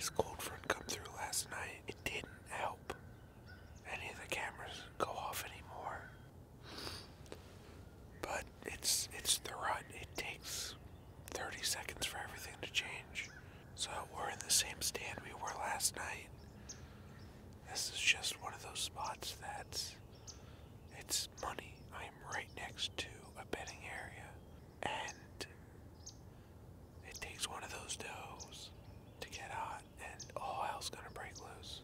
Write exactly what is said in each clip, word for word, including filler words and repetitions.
nice cold front come through last night. It didn't help any of the cameras go off anymore. But it's it's the rut. It takes thirty seconds for everything to change. So we're in the same stand we were last night. This is just one of those spots that's it's money. I'm right next to a betting area, and it takes one of those doughs to get hot, and all hell's gonna break loose.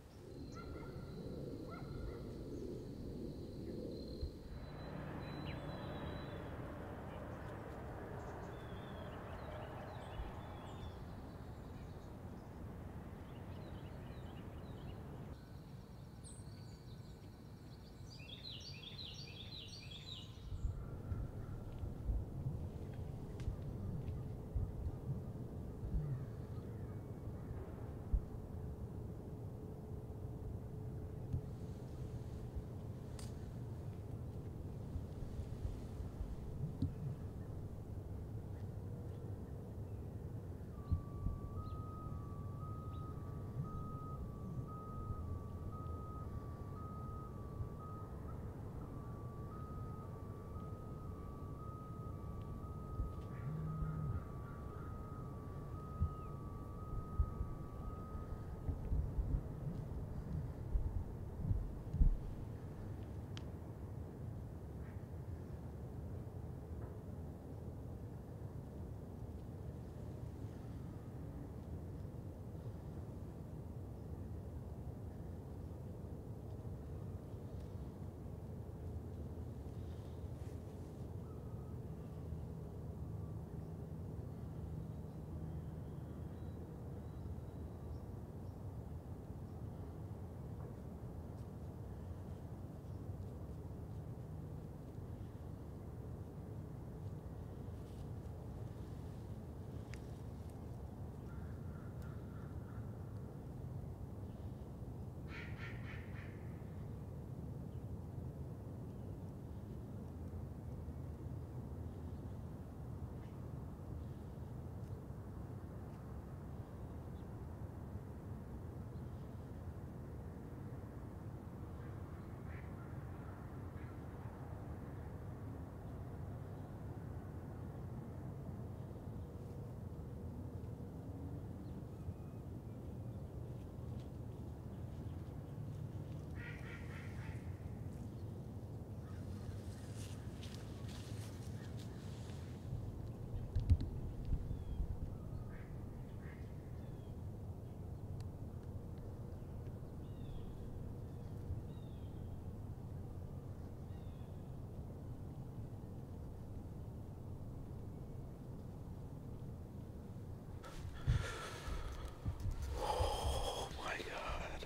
Oh my god.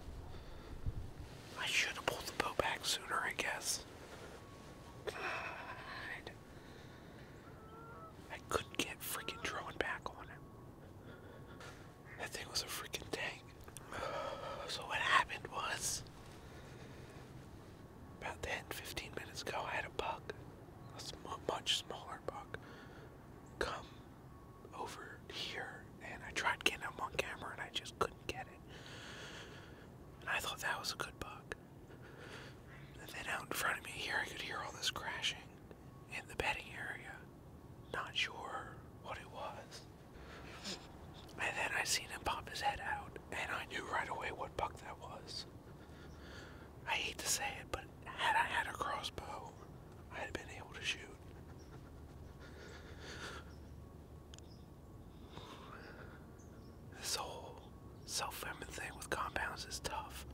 I should have pulled the boat back sooner, I guess. God. I couldn't get freaking drone back on it. That thing was a freaking tank. So what happened was, about ten, fifteen minutes ago, I had a buck, a sm much smaller buck, come over here, and I tried getting him on camera, and I just couldn't get it. And I thought that was a good buck. And then out in front of me here, I could hear all this crashing in the bedding area. Not sure what it was. And then I seen him pop his head out, and I knew right away what buck that was. I hate to say it, but had I had a crossbow, I'd have been able to shoot. This whole self-feminine thing with compounds is tough.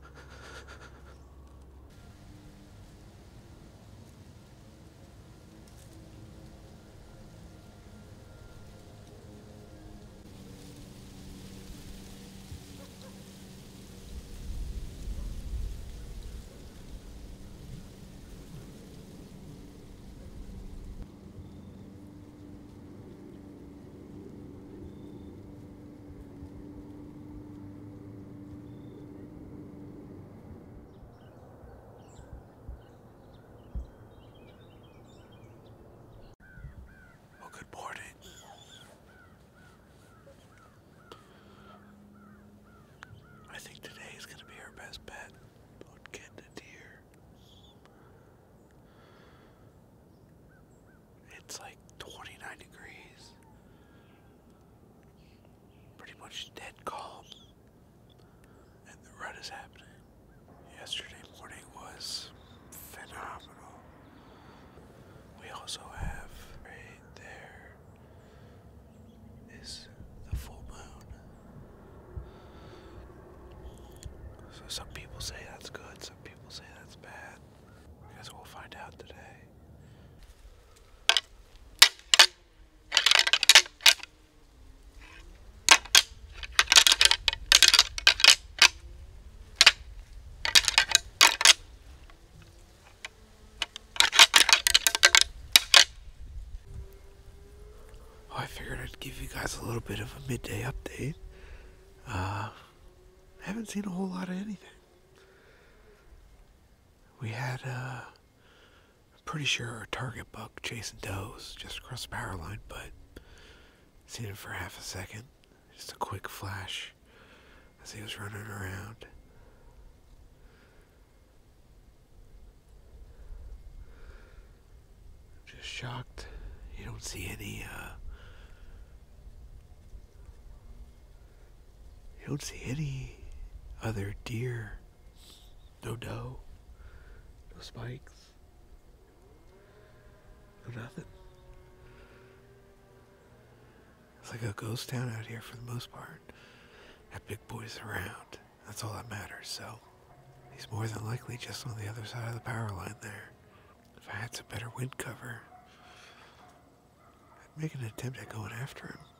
has been on getting a deer. It's like twenty-nine degrees. Pretty much dead calm. And the rut is happening. Yesterday morning was phenomenal. We also have right there is the full moon. So some people say that's good, some people say that's bad. I guess we'll find out today. Oh, I figured I'd give you guys a little bit of a midday update. Uh, haven't seen a whole lot of anything. We had, uh, I'm pretty sure our target buck chasing does just across the power line, but seen him for half a second. Just a quick flash as he was running around. Just shocked. You don't see any, uh, you don't see any other deer. No doe. No spikes. No nothing. It's like a ghost town out here for the most part. That big boy's around. That's all that matters, so he's more than likely just on the other side of the power line there. If I had some better wind cover, I'd make an attempt at going after him.